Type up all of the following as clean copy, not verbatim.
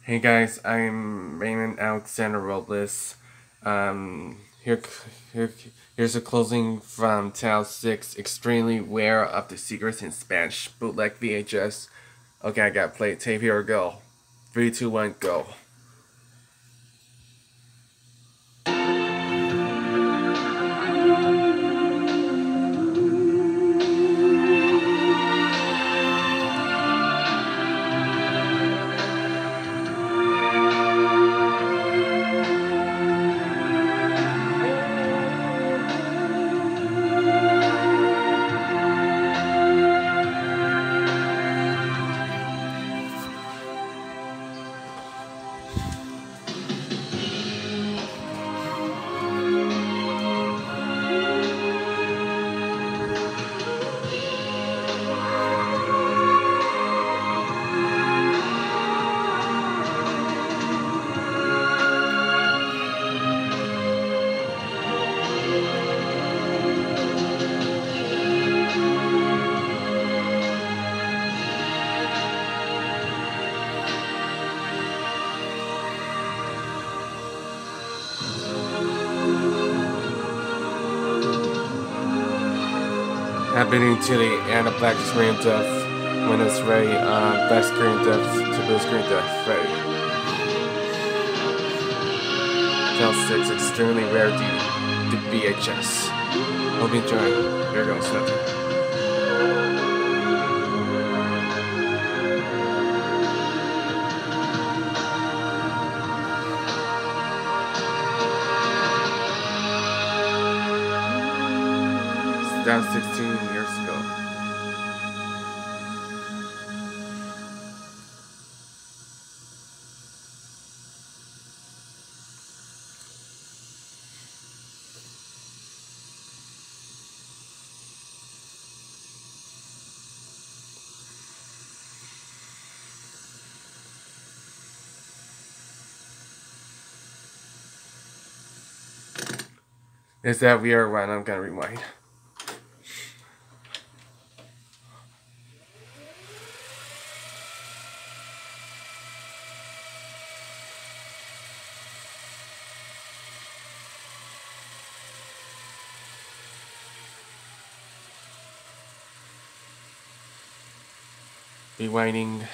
Hey guys, I'm Raymond Alexander Robles. Here, here, here's a closing from Tale 6, Extremely Rare of the Secrets in Spanish, bootleg VHS. Okay, I got play tape, here we go. 3, 2, 1, go. Happening to the end of Black Screen Death when it's ready, Black Screen Death to Blue Screen Death, ready. Tale 6, Extremely Rare the VHS. Hope you enjoy. Here goes nothing. That was 16 years ago. Is that weird when I'm gonna rewind? Rewinding.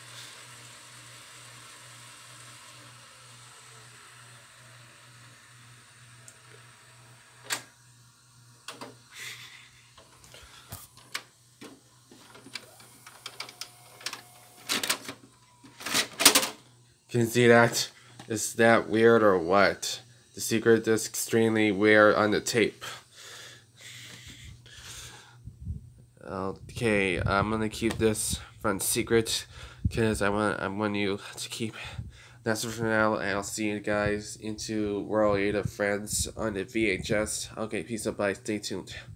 Can you see that? Is that weird or what? The secret is extremely weird on the tape. Okay, I'm gonna keep this front secret because I want you to keep. That's it for now, and I'll see you guys into World 8 of Friends on the VHS. Okay, peace out, bye, stay tuned.